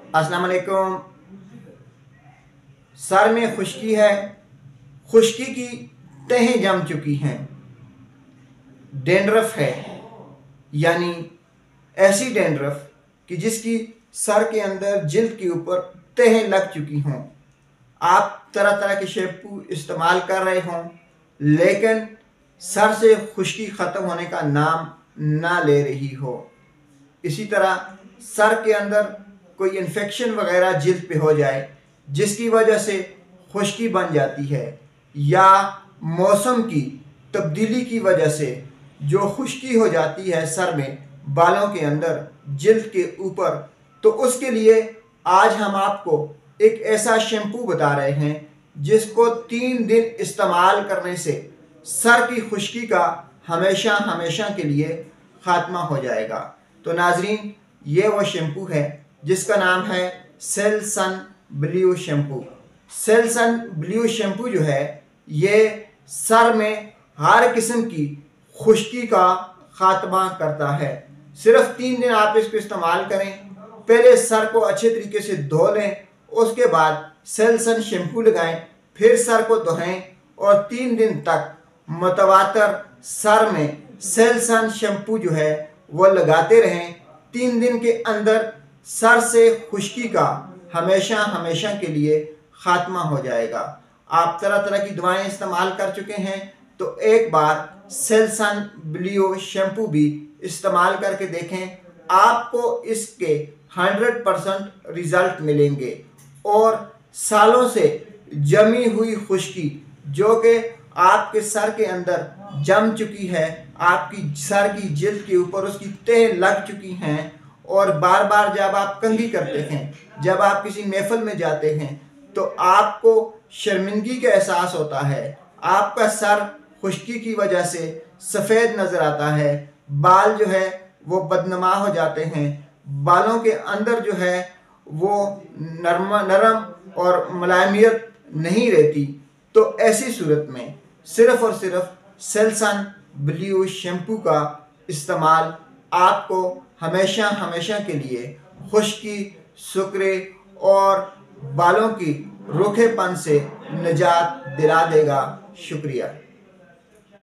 अस्सलाम वालेकुम। सर में खुश्की है, खुश्की की तहें जम चुकी हैं, डेंड्रफ है, यानी ऐसी डेंड्रफ कि जिसकी सर के अंदर जिल्द के ऊपर तहें लग चुकी हों। आप तरह तरह के शैम्पू इस्तेमाल कर रहे हों, लेकिन सर से खुश्की ख़त्म होने का नाम ना ले रही हो। इसी तरह सर के अंदर कोई इन्फेक्शन वगैरह जिल्द पे हो जाए जिसकी वजह से खुश्की बन जाती है, या मौसम की तब्दीली की वजह से जो खुश्की हो जाती है सर में, बालों के अंदर, जिल्द के ऊपर, तो उसके लिए आज हम आपको एक ऐसा शैम्पू बता रहे हैं जिसको 3 दिन इस्तेमाल करने से सर की खुश्की का हमेशा हमेशा के लिए ख़ात्मा हो जाएगा। तो नाजरीन, ये वो शैम्पू है जिसका नाम है Selsun blue shampoo. Selsun blue shampoo जो है ये सर में हर किस्म की खुश्की का ख़ात्मा करता है। सिर्फ 3 दिन आप इसको इस्तेमाल करें। पहले सर को अच्छे तरीके से धो लें, उसके बाद सेलसन शैम्पू लगाएं, फिर सर को धोएं और 3 दिन तक मुतवातर सर में सेलसन शैम्पू जो है वो लगाते रहें। 3 दिन के अंदर सर से खुश्की का हमेशा हमेशा के लिए ख़ात्मा हो जाएगा। आप तरह तरह की दवाएं इस्तेमाल कर चुके हैं, तो एक बार सेलसन ब्लू शैम्पू भी इस्तेमाल करके देखें। आपको इसके 100% रिज़ल्ट मिलेंगे और सालों से जमी हुई खुश्की जो कि आपके सर के अंदर जम चुकी है, आपकी सर की जिल्द के ऊपर उसकी तह लग चुकी हैं, और बार बार जब आप कंघी करते हैं, जब आप किसी महफिल में जाते हैं, तो आपको शर्मिंदगी का एहसास होता है। आपका सर खुश्की की वजह से सफ़ेद नज़र आता है, बाल जो है वो बदनुमा हो जाते हैं, बालों के अंदर जो है वो नरम और मुलायमियत नहीं रहती। तो ऐसी सूरत में सिर्फ़ और सिर्फ सेलसन ब्लू शैम्पू का इस्तेमाल आपको हमेशा हमेशा के लिए खुश्की, सुकरे और बालों की रूखेपन से निजात दिला देगा। शुक्रिया।